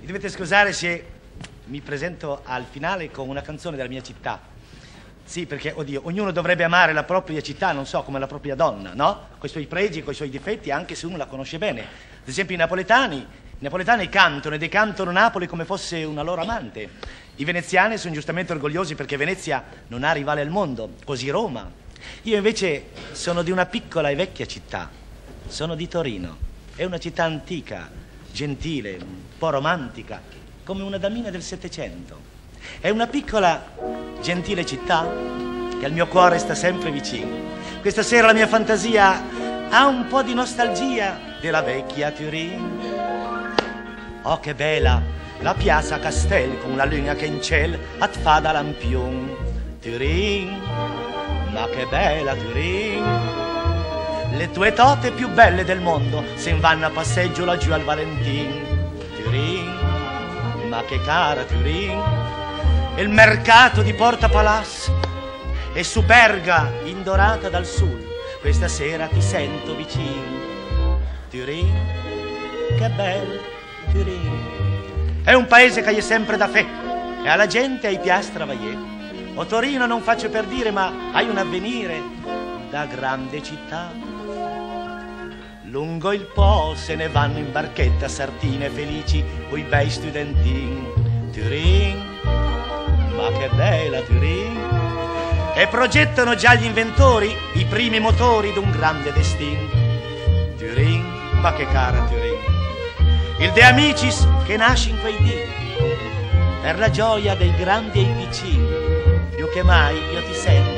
Mi dovete scusare se mi presento al finale con una canzone della mia città. Sì, perché, oddio, ognuno dovrebbe amare la propria città, non so, come la propria donna, no? Con i suoi pregi, con i suoi difetti, anche se uno la conosce bene. Ad esempio i napoletani cantano e decantano Napoli come fosse una loro amante. I veneziani sono giustamente orgogliosi perché Venezia non ha rivale al mondo, così Roma. Io invece sono di una piccola e vecchia città, sono di Torino. È una città antica, gentile, un po' romantica, come una damina del Settecento. È una piccola, gentile città che al mio cuore sta sempre vicino. Questa sera la mia fantasia ha un po' di nostalgia della vecchia Turin. Oh, che bella la piazza Castel con la luna che in ciel fa da lampion. Turin, ma che bella Turin. Le tue tote più belle del mondo se vanno a passeggio laggiù al Valentin. Turin, ma che cara Turin. Il mercato di Porta Palazzo e Superga indorata dal sud. Questa sera ti sento vicino. Turin, che bella Turin. È un paese che è sempre da fe e alla gente ai piace travaglier. O Torino non faccio per dire, ma hai un avvenire da grande città. Lungo il Po se ne vanno in barchetta sardine felici coi bei studentini. Turin, ma che bella Turin. E progettano già gli inventori i primi motori d'un grande destino. Turin, ma che cara Turin. Il De Amicis che nasce in quei dì per la gioia dei grandi e i piccini. Più che mai io ti sento